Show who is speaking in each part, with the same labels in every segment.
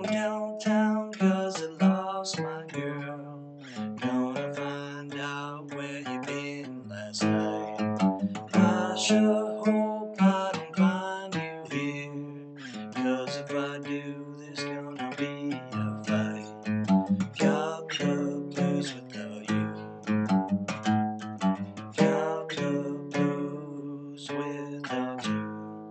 Speaker 1: downtown 'cause I lost my girl. Gonna find out where you been last night. I sure hope I don't find you here, 'cause if I do, there's gonna be a fight. Got the blues without you. Got the blues without you.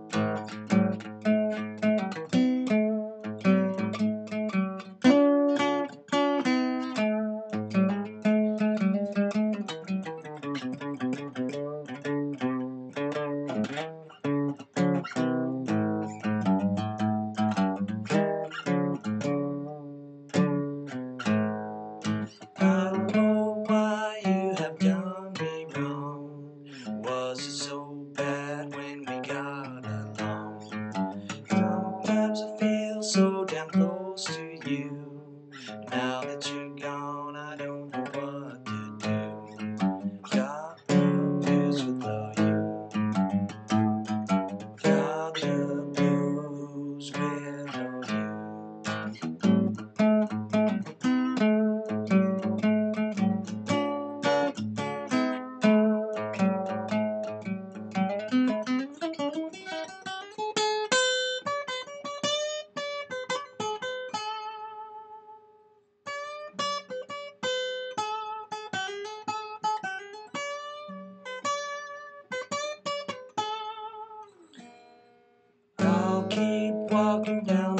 Speaker 1: I don't know why you have done me wrong. Was it so bad when we got along? Sometimes I feel so damn close to you. Now that you're gone, I don't know what to do. Got the blues without you. Got the blues without you. I'll keep walking down